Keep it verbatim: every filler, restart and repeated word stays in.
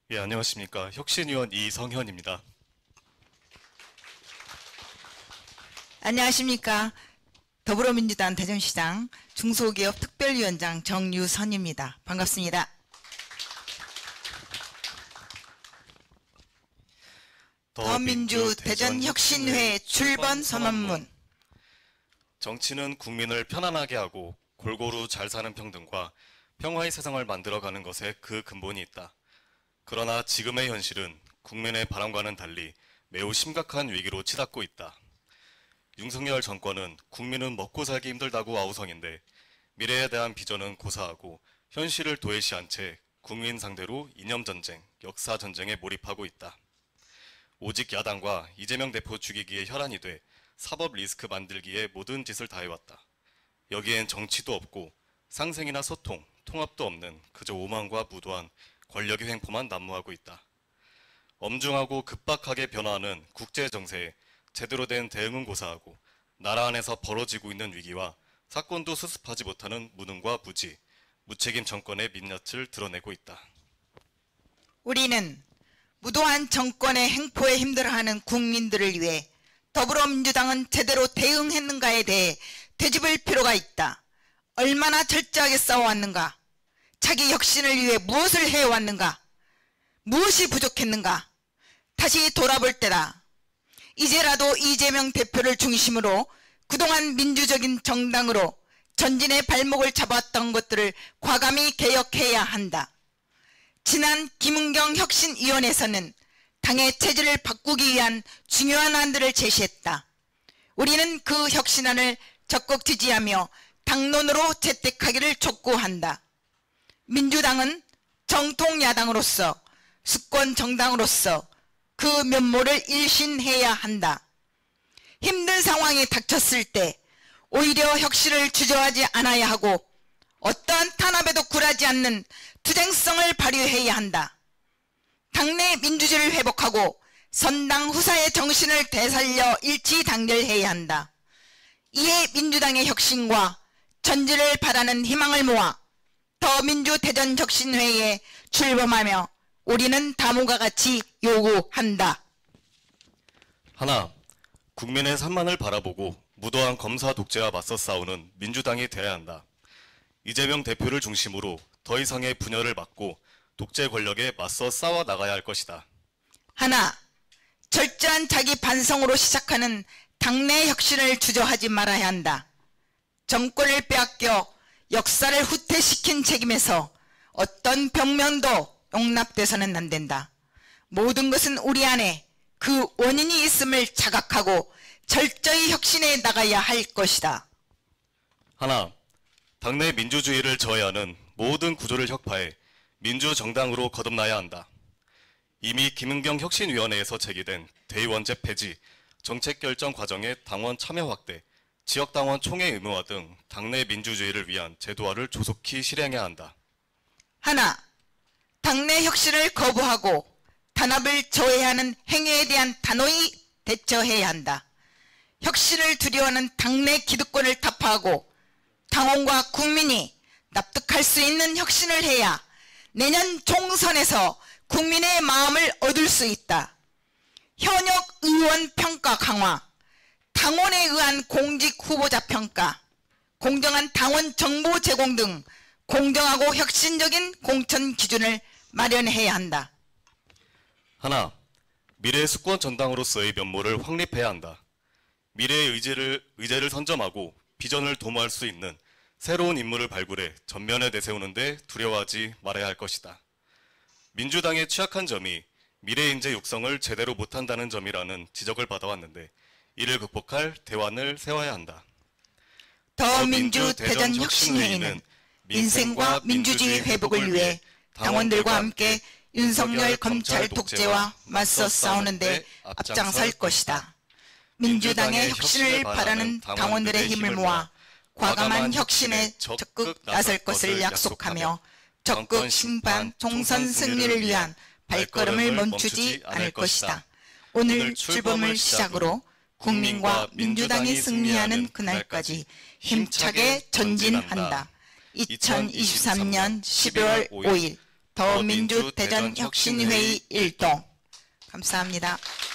예, 안녕하십니까. 혁신위원 이성현입니다. 안녕하십니까. 더불어민주당 대전시장 중소기업 특별위원장 정유선입니다. 반갑습니다. 더민주 대전혁신회 출범 선언문. 정치는 국민을 편안하게 하고 골고루 잘 사는 평등과 평화의 세상을 만들어가는 것에 그 근본이 있다. 그러나 지금의 현실은 국민의 바람과는 달리 매우 심각한 위기로 치닫고 있다. 윤석열 정권은 국민은 먹고 살기 힘들다고 아우성인데 미래에 대한 비전은 고사하고 현실을 도외시한 채 국민 상대로 이념전쟁, 역사전쟁에 몰입하고 있다. 오직 야당과 이재명 대표 죽이기에 혈안이 돼 사법 리스크 만들기에 모든 짓을 다해왔다. 여기엔 정치도 없고 상생이나 소통, 통합도 없는 그저 오만과 무도한 권력의 횡포만 난무하고 있다. 엄중하고 급박하게 변화하는 국제정세에 제대로 된 대응은 고사하고 나라 안에서 벌어지고 있는 위기와 사건도 수습하지 못하는 무능과 무지, 무책임 정권의 민낯을 드러내고 있다. 우리는 무도한 정권의 행포에 힘들어하는 국민들을 위해 더불어민주당은 제대로 대응했는가에 대해 되짚을 필요가 있다. 얼마나 철저하게 싸워왔는가? 자기 혁신을 위해 무엇을 해왔는가? 무엇이 부족했는가? 다시 돌아볼 때다. 이제라도 이재명 대표를 중심으로 그동안 민주적인 정당으로 전진의 발목을 잡았던 것들을 과감히 개혁해야 한다. 지난 김은경 혁신위원회에서는 당의 체질을 바꾸기 위한 중요한 안들을 제시했다. 우리는 그 혁신안을 적극 지지하며 당론으로 채택하기를 촉구한다. 민주당은 정통 야당으로서 수권 정당으로서 그 면모를 일신해야 한다. 힘든 상황이 닥쳤을 때 오히려 혁신을 주저하지 않아야 하고 어떠한 탄압에도 굴하지 않는 투쟁성을 발휘해야 한다. 당내 민주주의를 회복하고 선당 후사의 정신을 되살려 일치단결해야 한다. 이에 민주당의 혁신과 전진을 바라는 희망을 모아 더민주 대전혁신회에 출범하며 우리는 다음과 같이 요구한다. 하나, 국민의 산만을 바라보고 무도한 검사 독재와 맞서 싸우는 민주당이 되어야 한다. 이재명 대표를 중심으로 더 이상의 분열을 막고 독재 권력에 맞서 싸워 나가야 할 것이다. 하나, 철저한 자기 반성으로 시작하는 당내 혁신을 주저하지 말아야 한다. 정권을 빼앗겨 역사를 후퇴시킨 책임에서 어떤 변명도 용납돼서는 안 된다. 모든 것은 우리 안에 그 원인이 있음을 자각하고 철저히 혁신해 나가야 할 것이다. 하나, 당내 민주주의를 저해하는 모든 구조를 혁파해 민주정당으로 거듭나야 한다. 이미 김은경 혁신위원회에서 제기된 대의원제 폐지, 정책결정 과정의 당원 참여 확대, 지역당원 총회 의무화 등 당내 민주주의를 위한 제도화를 조속히 실행해야 한다. 하나, 당내 혁신을 거부하고 단합을 저해하는 행위에 대한 단호히 대처해야 한다. 혁신을 두려워하는 당내 기득권을 타파하고 당원과 국민이 납득할 수 있는 혁신을 해야 내년 총선에서 국민의 마음을 얻을 수 있다. 현역 의원 평가 강화, 당원에 의한 공직 후보자 평가, 공정한 당원 정보 제공 등 공정하고 혁신적인 공천 기준을 마련해야 한다. 하나, 미래 수권 전당으로서의 면모를 확립해야 한다. 미래의 의제를, 의제를 선점하고 비전을 도모할 수 있는 새로운 인물을 발굴해 전면에 내세우는데 두려워하지 말아야 할 것이다. 민주당의 취약한 점이 미래 인재 육성을 제대로 못한다는 점이라는 지적을 받아왔는데 이를 극복할 대안을 세워야 한다. 더민주 대전혁신회의는 민생과 민주주의 회복을 위해 당원들과 함께 윤석열 검찰 독재와 맞서 싸우는 데 앞장설 것이다. 민주당의 혁신을 바라는 당원들의 힘을 모아 과감한 혁신에 적극 나설 것을 약속하며 정권 심판 총선 승리를 위한 발걸음을 멈추지 않을 것이다. 오늘 출범을 시작으로 국민과 민주당이 승리하는 그날까지 힘차게 전진한다. 이천이십삼 년 십일월 오일 더민주 대전혁신회의 일동. 감사합니다.